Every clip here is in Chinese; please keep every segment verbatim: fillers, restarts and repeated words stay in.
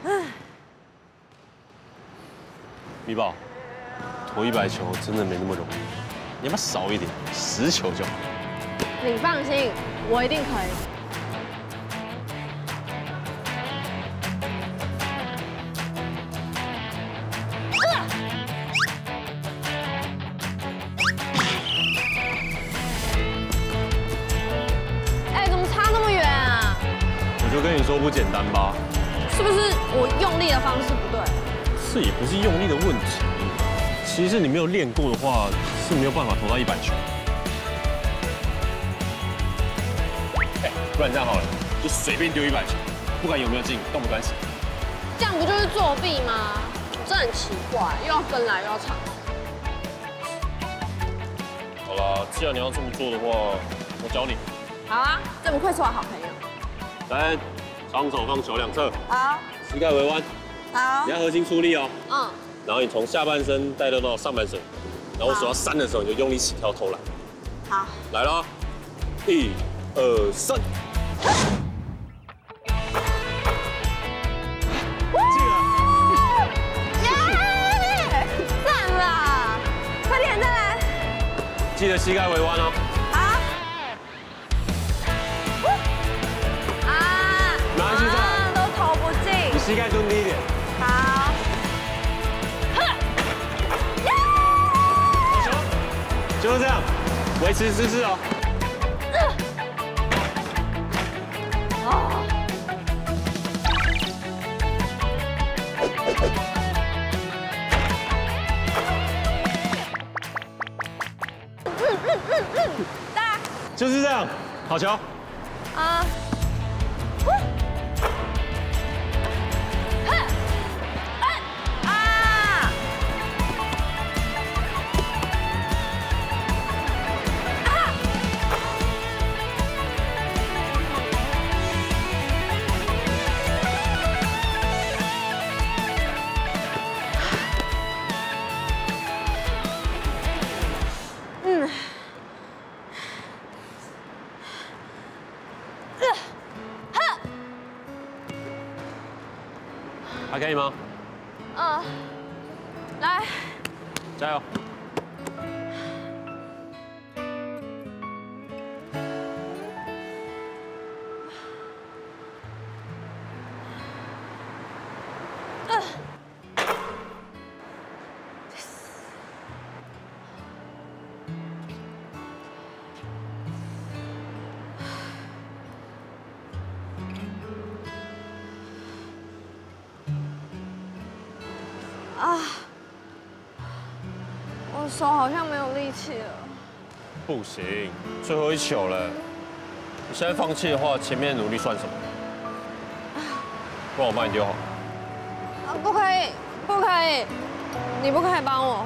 唉， 米宝，投一百球真的没那么容易，你要不要少一点，十球就好。 你放心，我一定可以。 我就跟你说不简单吧？ 是不是我用力的方式不对？ 这也不是用力的问题，其实你没有练过的话是没有办法投到一百球。哎，不然这样好了，就随便丢一百球，不管有没有进都没关系。 这样不就是作弊吗？这很奇怪，又要分来又要抢。 好啦，既然你要这么做的话，我教你。 好啊，这不愧是我好朋友。 来，双手放球两侧， 好， 膝盖微弯， 好， 你要核心出力哦。 嗯， 然后你从下半身带动到上半身，然后我数到三的时候，你就用力起跳投篮。 好， 来了，一、二、三，进了！ 耶，赞啦！快点再来， 记得膝盖微弯哦。 膝盖蹲低一点。 好。 好球，就是这样，维持姿势哦。 哦。嗯嗯嗯嗯，大。 就是这样，好球。 啊。 还可以吗？ 嗯，来， 加油！ 啊，我手好像没有力气了。 不行，最后一球了。你现在放弃的话，前面的努力算什么？不然我帮你丢好。 啊，不可以，不可以，你不可以帮我。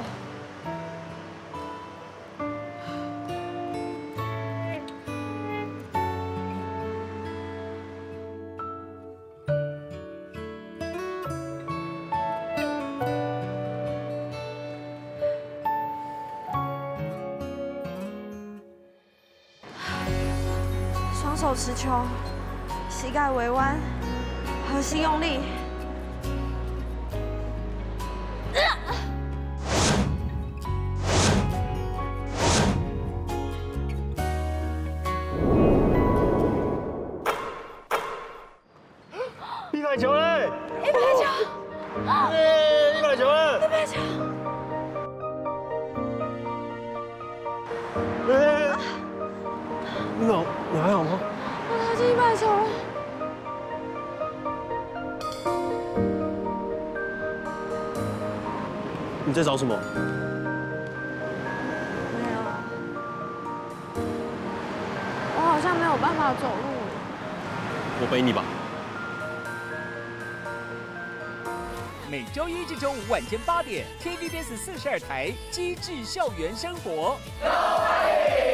双手持球，膝盖微弯，核心用力。 一百球嘞！ 一百球！ 耶！一百球了！ 一百球！ 哎，你好，你还好吗？ 我投进一百球了。 你在找什么？ 没有，我好像没有办法走路。 我背你吧。 每周一至周五晚间八点 ，T V B S 四十二台《机智校园生活》。